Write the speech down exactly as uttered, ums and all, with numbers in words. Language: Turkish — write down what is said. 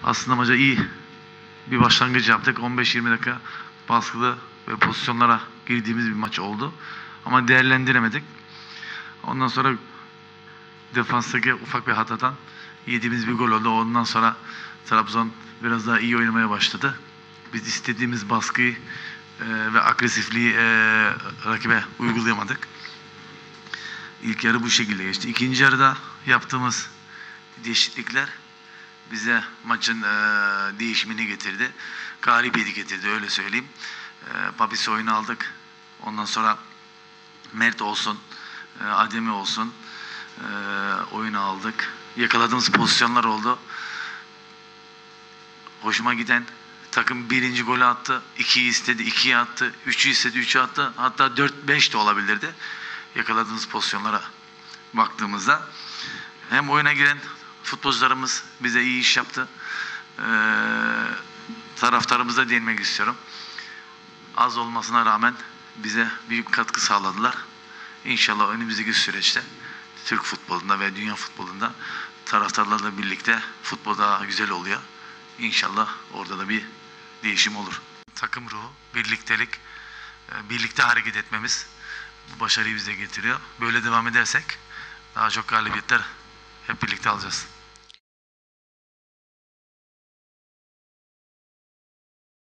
Aslında maça iyi bir başlangıç yaptık. on beş yirmi dakika baskılı ve pozisyonlara girdiğimiz bir maç oldu. Ama değerlendiremedik. Ondan sonra defanstaki ufak bir hatadan yediğimiz bir gol oldu. Ondan sonra Trabzon biraz daha iyi oynamaya başladı. Biz istediğimiz baskıyı e, ve agresifliği e, rakibe uygulayamadık. İlk yarı bu şekilde geçti. İkinci yarıda yaptığımız değişiklikler bize maçın e, değişimini getirdi. Galibiyeti getirdi, öyle söyleyeyim. E, Papis'i oyuna aldık. Ondan sonra Mert olsun, e, Ademi olsun e, oyuna aldık. Yakaladığımız pozisyonlar oldu. Hoşuma giden takım birinci golü attı. ikiyi istedi, ikiyi attı. Üçü istedi, üçü attı. Hatta dört beş de olabilirdi. Yakaladığımız pozisyonlara baktığımızda. Hem oyuna giren futbolcularımız bize iyi iş yaptı. Ee, taraftarımıza değinmek istiyorum. Az olmasına rağmen bize büyük katkı sağladılar. İnşallah önümüzdeki süreçte Türk futbolunda ve dünya futbolunda taraftarlarla birlikte futbol daha güzel oluyor. İnşallah orada da bir değişim olur. Takım ruhu, birliktelik, birlikte hareket etmemiz bu başarıyı bize getiriyor. Böyle devam edersek daha çok galibiyetler hep birlikte alacağız.